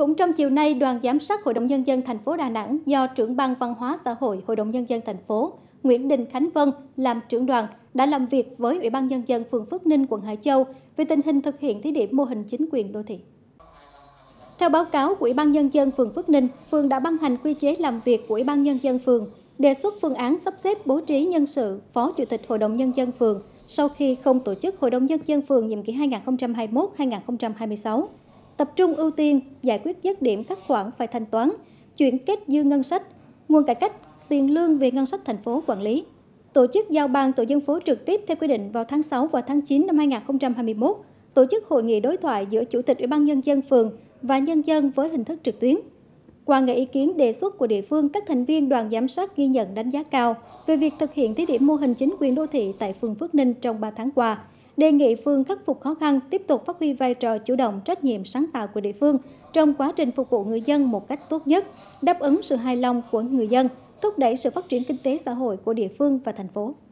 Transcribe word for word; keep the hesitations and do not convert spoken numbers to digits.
Cũng trong chiều nay, đoàn giám sát Hội đồng Nhân dân thành phố Đà Nẵng do trưởng ban văn hóa xã hội Hội đồng Nhân dân thành phố Nguyễn Đình Khánh Vân làm trưởng đoàn đã làm việc với Ủy ban Nhân dân phường Phước Ninh, quận Hải Châu về tình hình thực hiện thí điểm mô hình chính quyền đô thị. Theo báo cáo của Ủy ban Nhân dân phường Phước Ninh, phường đã ban hành quy chế làm việc của Ủy ban Nhân dân phường, đề xuất phương án sắp xếp bố trí nhân sự Phó Chủ tịch Hội đồng Nhân dân phường sau khi không tổ chức Hội đồng Nhân dân phường nhiệm kỳ hai nghìn không trăm hai mươi mốt đến hai nghìn không trăm hai mươi sáu. Tập trung ưu tiên giải quyết dứt điểm các khoản phải thanh toán, chuyển kết dư ngân sách, nguồn cải cách tiền lương về ngân sách thành phố quản lý. Tổ chức giao ban tổ dân phố trực tiếp theo quy định vào tháng sáu và tháng chín năm hai nghìn không trăm hai mươi mốt. Tổ chức hội nghị đối thoại giữa Chủ tịch Ủy ban Nhân dân phường và nhân dân với hình thức trực tuyến. Qua nghe ý kiến đề xuất của địa phương, các thành viên đoàn giám sát ghi nhận đánh giá cao về việc thực hiện thí điểm mô hình chính quyền đô thị tại phường Phước Ninh trong ba tháng qua. Đề nghị phường khắc phục khó khăn, tiếp tục phát huy vai trò chủ động, trách nhiệm, sáng tạo của địa phương trong quá trình phục vụ người dân một cách tốt nhất, đáp ứng sự hài lòng của người dân, thúc đẩy sự phát triển kinh tế xã hội của địa phương và thành phố.